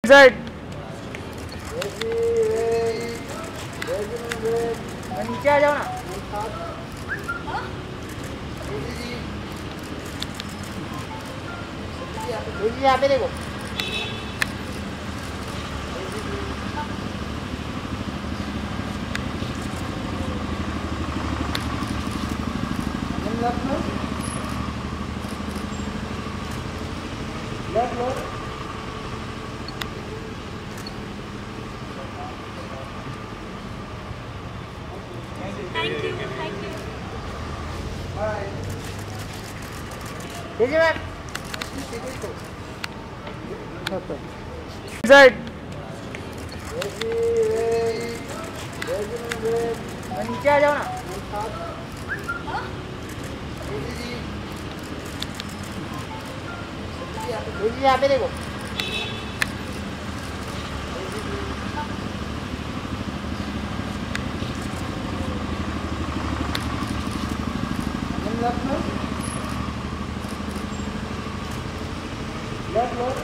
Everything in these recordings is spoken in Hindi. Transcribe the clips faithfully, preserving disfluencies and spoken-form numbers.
साइड नीचे आ जाओ ना। यहाँ पे देखो। लेफ्ट लो। Thank you, thank you. Bye. देखिए मैम। साइड नीचे आ जाओ ना। यहाँ पे देखो। लेफ्ट लो। लेफ्ट लो।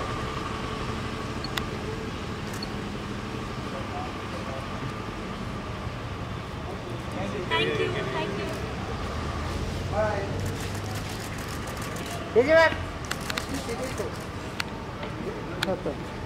Thank you, thank you. Bye. देखिए मैम।